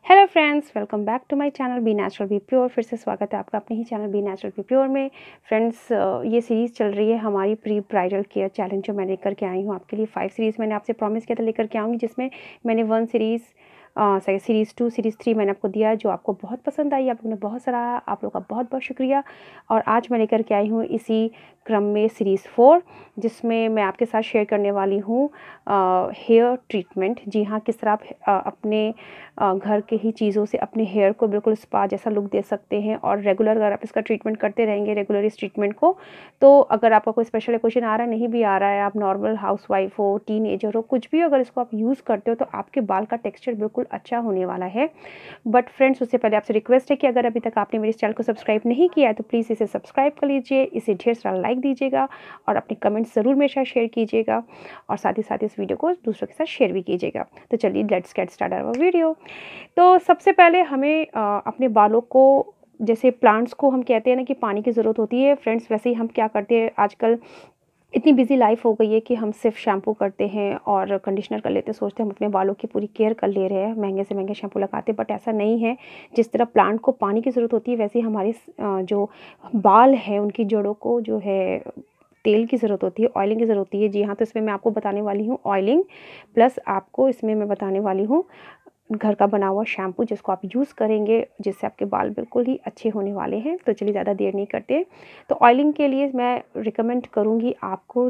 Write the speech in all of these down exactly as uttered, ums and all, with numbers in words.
Hello friends, welcome back to my channel be natural be pure. फिर से स्वागत है आपका अपने ही चैनल बी नेचुरल बी प्योर में। फ्रेंड्स, ये सीरीज़ चल रही है हमारी प्री ब्राइडल केयर चैलेंज, जो मैं लेकर के आई हूँ आपके लिए। फाइव सीरीज़ मैंने आपसे प्रॉमिस किया था लेकर के आऊँगी, जिसमें मैंने one series sorry series two series three मैंने आपको दिया, जो आपको बहुत पसंद आई, आप लोगों ने बहुत सराहा, आप लोगों का बहुत बहुत शुक्रिया। और आज मैं लेकर के आई हूँ इसी क्रम में सीरीज़ फोर, जिसमें मैं आपके साथ शेयर करने वाली हूँ हेयर ट्रीटमेंट। जी हाँ, किस तरह आप आ, अपने आ, घर के ही चीज़ों से अपने हेयर को बिल्कुल स्पा जैसा लुक दे सकते हैं। और रेगुलर अगर आप इसका ट्रीटमेंट करते रहेंगे, रेगुलर इस ट्रीटमेंट को, तो अगर आपका कोई स्पेशल क्वेश्चन आ रहा है, नहीं भी आ रहा है, आप नॉर्मल हाउसवाइफ हो, टीनेजर हो, कुछ भी, अगर इसको आप यूज़ करते हो तो आपके बाल का टेक्स्चर बिल्कुल अच्छा होने वाला है। बट फ्रेंड्स, उससे पहले आपसे रिक्वेस्ट है कि अगर अभी तक आपने मेरे चैनल को सब्सक्राइब नहीं किया है तो प्लीज़ इसे सब्सक्राइब कर लीजिए, इसे ढेर सारा लाइक दीजिएगा और अपने कमेंट्स ज़रूर मेरे साथ शेयर कीजिएगा, और साथ ही साथ इस वीडियो को दूसरों के साथ शेयर भी कीजिएगा। तो चलिए, let's get start our video. तो सबसे पहले हमें आ, अपने बालों को, जैसे प्लांट्स को हम कहते हैं ना कि पानी की ज़रूरत होती है फ्रेंड्स, वैसे ही हम क्या करते हैं आजकल, इतनी बिजी लाइफ हो गई है कि हम सिर्फ शैम्पू करते हैं और कंडीशनर कर लेते हैं, सोचते हैं हम अपने बालों की पूरी केयर कर ले रहे हैं, महंगे से महंगे शैम्पू लगाते हैं। बट ऐसा नहीं है। जिस तरह प्लांट को पानी की ज़रूरत होती है, वैसे ही हमारे जो बाल हैं उनकी जड़ों को जो है तेल की ज़रूरत होती है, ऑयलिंग की ज़रूरत होती है। जी हाँ, तो इसमें मैं आपको बताने वाली हूँ ऑयलिंग, प्लस आपको इसमें मैं बताने वाली हूँ घर का बना हुआ शैम्पू, जिसको आप यूज़ करेंगे, जिससे आपके बाल बिल्कुल ही अच्छे होने वाले हैं। तो चलिए, ज़्यादा देर नहीं करते। तो ऑयलिंग के लिए मैं रिकमेंड करूँगी आपको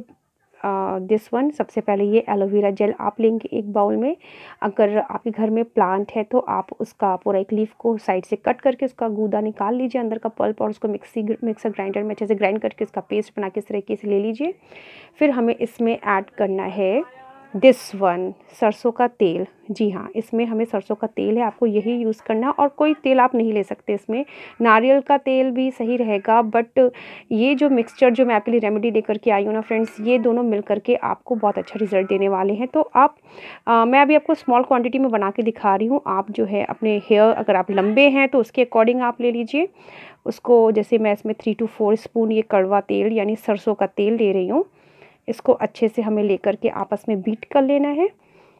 दिस वन। सबसे पहले ये एलोवेरा जेल आप लेंगे एक बाउल में। अगर आपके घर में प्लांट है तो आप उसका पूरा एक लीफ को साइड से कट करके उसका गूदा निकाल लीजिए, अंदर का पल्प, और उसको मिक्सी मिक्सर ग्राइंडर में अच्छे से ग्राइंड करके उसका पेस्ट बना के इस तरीके से ले लीजिए। फिर हमें इसमें ऐड करना है दिस वन, सरसों का तेल। जी हाँ, इसमें हमें सरसों का तेल है, आपको यही यूज़ करना, और कोई तेल आप नहीं ले सकते इसमें। नारियल का तेल भी सही रहेगा, बट ये जो मिक्सचर जो मैं आपके लिए रेमेडी लेकर के आई हूँ ना फ्रेंड्स, ये दोनों मिल करके आपको बहुत अच्छा रिजल्ट देने वाले हैं। तो आप आ, मैं अभी आपको स्मॉल क्वांटिटी में बना के दिखा रही हूँ। आप जो है अपने हेयर, अगर आप लंबे हैं तो उसके अकॉर्डिंग आप ले लीजिए उसको। जैसे मैं इसमें थ्री टू फोर स्पून ये कड़वा तेल यानी सरसों का तेल ले रही हूँ। इसको अच्छे से हमें लेकर के आपस में बीट कर लेना है।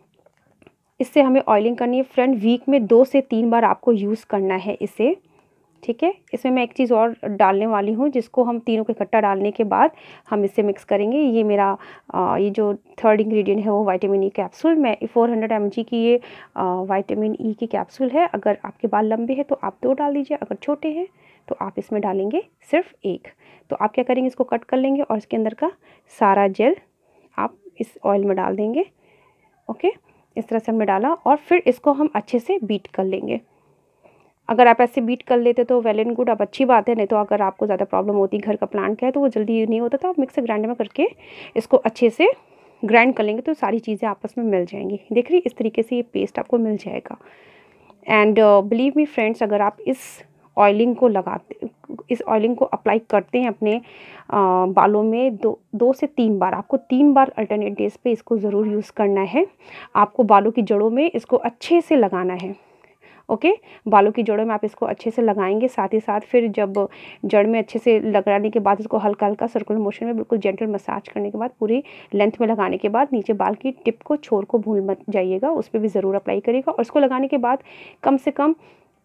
इससे हमें ऑयलिंग करनी है फ्रेंड। वीक में दो से तीन बार आपको यूज़ करना है इसे, ठीक है। इसमें मैं एक चीज़ और डालने वाली हूँ, जिसको हम तीनों के इकट्ठा डालने के बाद हम इसे मिक्स करेंगे। ये मेरा आ, ये जो थर्ड इंग्रेडिएंट है वो विटामिन ई कैप्सूल। मैं फोर हंड्रेड एम जी की ये विटामिन ई की कैप्सूल है। अगर आपके बाल लंबे हैं तो आप दो डाल दीजिए, अगर छोटे हैं तो आप इसमें डालेंगे सिर्फ एक। तो आप क्या करेंगे, इसको कट कर लेंगे और इसके अंदर का सारा जेल आप इस ऑयल में डाल देंगे। ओके, इस तरह से हमने डाला, और फिर इसको हम अच्छे से बीट कर लेंगे। अगर आप ऐसे बीट कर लेते तो वेल एंड गुड, अब अच्छी बात है। नहीं तो अगर आपको ज़्यादा प्रॉब्लम होती, घर का प्लांट का है तो वो जल्दी नहीं होता, तो आप मिक्सर ग्राइंडर में करके इसको अच्छे से ग्राइंड कर लेंगे तो सारी चीज़ें आपस में मिल जाएंगी। देख रही, इस तरीके से ये पेस्ट आपको मिल जाएगा। एंड बिलीव मी फ्रेंड्स, अगर आप इस ऑयलिंग को लगाते इस ऑयलिंग को अप्लाई करते हैं अपने आ, बालों में दो दो से तीन बार, आपको तीन बार अल्टरनेट डेज पे इसको ज़रूर यूज़ करना है। आपको बालों की जड़ों में इसको अच्छे से लगाना है। ओके, बालों की जड़ों में आप इसको अच्छे से लगाएंगे। साथ ही साथ फिर जब जड़ में अच्छे से लगाने के बाद इसको हल्का हल्का सर्कुलर मोशन में बिल्कुल जेंटल मसाज करने के बाद, पूरी लेंथ में लगाने के बाद नीचे बाल की टिप को, छोर को भूल मत जाइएगा, उस पर भी ज़रूर अप्लाई करिएगा। और इसको लगाने के बाद कम से कम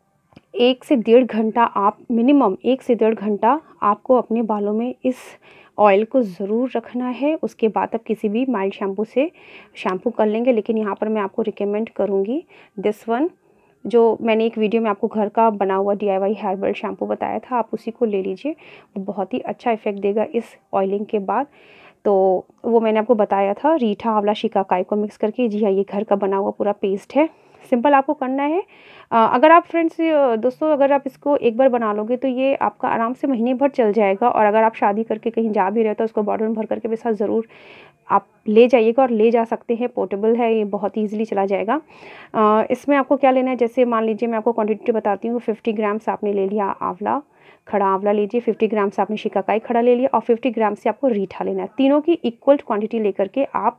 एक से डेढ़ घंटा आप, मिनिमम एक से डेढ़ घंटा आपको अपने बालों में इस ऑयल को ज़रूर रखना है। उसके बाद आप किसी भी माइल्ड शैम्पू से शैम्पू कर लेंगे। लेकिन यहाँ पर मैं आपको रिकमेंड करूँगी दिस वन, जो मैंने एक वीडियो में आपको घर का बना हुआ D I Y herbal shampoo बताया था, आप उसी को ले लीजिए। वो बहुत ही अच्छा इफेक्ट देगा इस ऑयलिंग के बाद। तो वो मैंने आपको बताया था, रीठा, आंवला, शिकाकाई को मिक्स करके। जी हाँ, ये घर का बना हुआ पूरा पेस्ट है। सिंपल आपको करना है। अगर आप फ्रेंड्स, दोस्तों, अगर आप इसको एक बार बना लोगे तो ये आपका आराम से महीने भर चल जाएगा। और अगर आप शादी करके कहीं जा भी रहे हो तो उसको बॉटल में भर करके भी साथ ज़रूर आप ले जाइएगा, और ले जा सकते हैं। पोर्टेबल है, ये बहुत ईजिली चला जाएगा। आ, इसमें आपको क्या लेना है, जैसे मान लीजिए मैं आपको क्वांटिटी बताती हूँ। फिफ्टी ग्राम्स आपने ले लिया आंवला, खड़ा आंवला लीजिए। फिफ्टी ग्राम से आपने शिकाकाई खड़ा ले लिया, और फिफ्टी ग्राम से आपको रीठा लेना है। तीनों की इक्वल क्वांटिटी लेकर के आप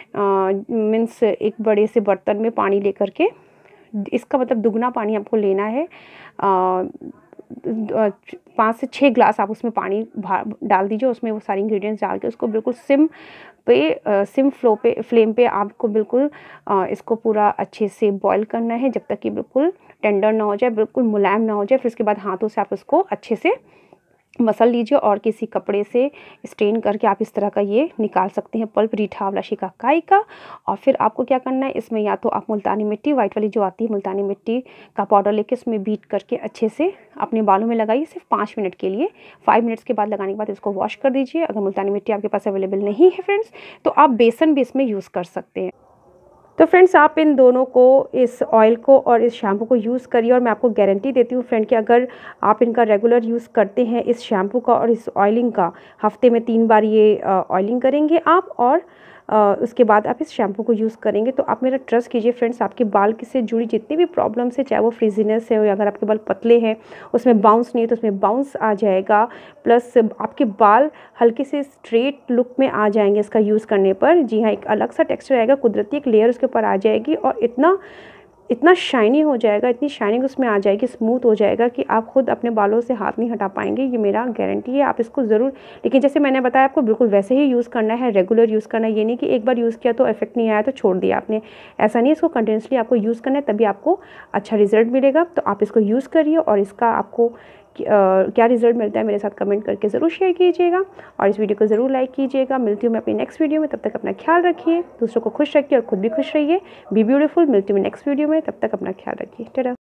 मीन्स एक बड़े से बर्तन में पानी लेकर के, इसका मतलब दुगना पानी आपको लेना है। आ, पाँच से छः ग्लास आप उसमें पानी डाल दीजिए। उसमें वो सारी इंग्रेडिएंट्स डाल के उसको बिल्कुल सिम पे सिम फ्लो पे फ्लेम पे आपको बिल्कुल आ, इसको पूरा अच्छे से बॉईल करना है, जब तक कि बिल्कुल टेंडर ना हो जाए, बिल्कुल मुलायम ना हो जाए। फिर उसके बाद हाथों से आप उसको अच्छे से मसल लीजिए और किसी कपड़े से स्टेन करके आप इस तरह का ये निकाल सकते हैं पल्प रीठा आंवला शिकाकाई का। और फिर आपको क्या करना है, इसमें या तो आप मुल्तानी मिट्टी वाइट वाली जो आती है मुल्तानी मिट्टी का पाउडर लेके इसमें बीट करके अच्छे से अपने बालों में लगाइए, सिर्फ पाँच मिनट के लिए। फाइव मिनट्स के बाद लगाने के बाद इसको वॉश कर दीजिए। अगर मुल्तानी मिट्टी आपके पास अवेलेबल नहीं है फ्रेंड्स, तो आप बेसन भी इसमें यूज़ कर सकते हैं। तो फ्रेंड्स, आप इन दोनों को, इस ऑयल को और इस शैम्पू को यूज़ करिए और मैं आपको गारंटी देती हूँ फ्रेंड कि अगर आप इनका रेगुलर यूज़ करते हैं, इस शैम्पू का और इस ऑयलिंग का, हफ्ते में तीन बार ये ऑयलिंग करेंगे आप और उसके बाद आप इस शैम्पू को यूज़ करेंगे, तो आप मेरा ट्रस्ट कीजिए फ्रेंड्स, आपके बाल से जुड़ी जितनी भी प्रॉब्लम्स है, चाहे वो फ्रीजीनेस है या अगर आपके बाल पतले हैं उसमें बाउंस नहीं है तो उसमें बाउंस आ जाएगा। प्लस आपके बाल हल्के से स्ट्रेट लुक में आ जाएंगे इसका यूज़ करने पर। जी हाँ, एक अलग सा टेक्सचर आएगा, कुदरती एक लेयर उसके ऊपर आ जाएगी और इतना इतना शाइनी हो जाएगा, इतनी शाइनिंग उसमें आ जाएगी, स्मूथ हो जाएगा कि आप खुद अपने बालों से हाथ नहीं हटा पाएंगे। ये मेरा गारंटी है। आप इसको ज़रूर, लेकिन जैसे मैंने बताया आपको बिल्कुल वैसे ही यूज़ करना है, रेगुलर यूज़ करना है। ये नहीं कि एक बार यूज़ किया तो इफेक्ट नहीं आया तो छोड़ दिया आपने, ऐसा नहीं। इसको कंटिन्यूसली आपको यूज़ करना है, तभी आपको अच्छा रिजल्ट मिलेगा। तो आप इसको यूज़ करिए और इसका आपको Uh, क्या रिजल्ट मिलता है मेरे साथ कमेंट करके ज़रूर शेयर कीजिएगा और इस वीडियो को ज़रूर लाइक कीजिएगा। मिलती हूँ मैं अपनी नेक्स्ट वीडियो में, तब तक अपना ख्याल रखिए, दूसरों को खुश रखिए और खुद भी खुश रहिए। Be beautiful. मिलती हूँ नेक्स्ट वीडियो में, तब तक अपना ख्याल रखिए। टाटा।